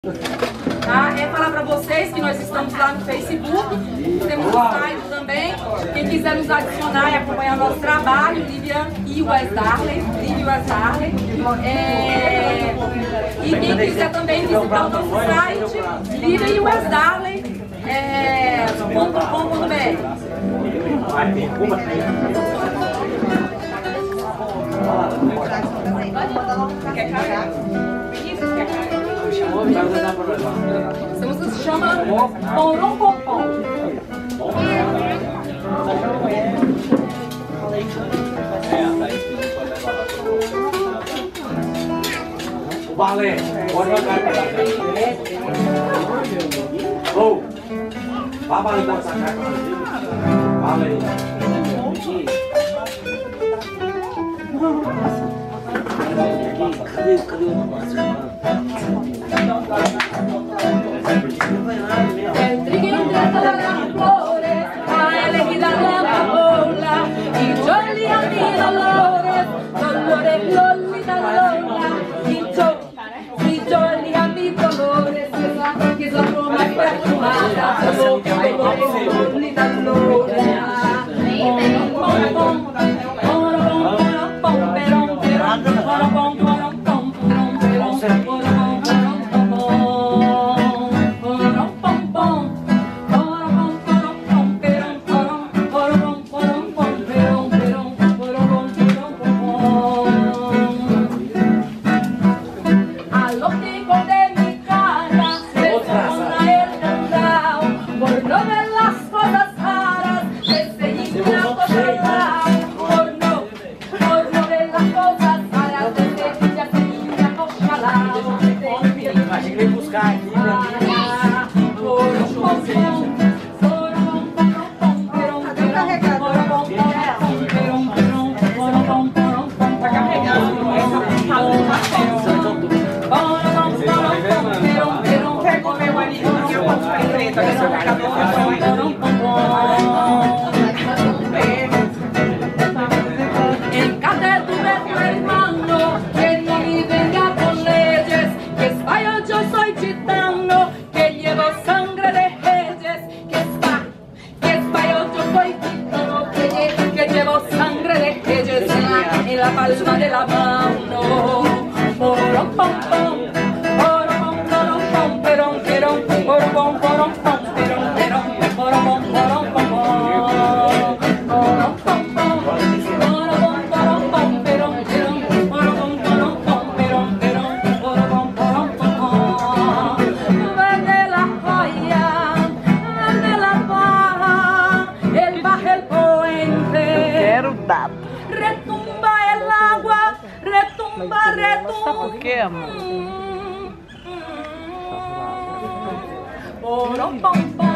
Tá? É falar para vocês que nós estamos lá no Facebook, temos o site também. Quem quiser nos adicionar e acompanhar o nosso trabalho, Lívia e Wes Darley. E quem quiser também visitar o nosso site, Lívia e Wes Darley. .com.br. Quer carregar? Se chama Porompopom. O balé, pode jogar para frente. Ou, vai balé para sacar. Balé. Cadê o negócio? El trigueño de las flores ha elegido la papola y yo le a mi dolores, Lolita Lola y yo le a mi dolores, que es la broma perfumada, Lolita Lola. En la palma de la mano, porom pom pom, porom porom pom, perom perom, porom porom pom, perom perom, porom porom pom, porom pom pom, porom porom pom, perom perom, porom porom pom, perom perom, porom porom pom. Vende la joya, vende la baja, el baja el puente. Quero dar. Retumba el agua, retumba, retumba. Por quê, amor? Porom pom pom.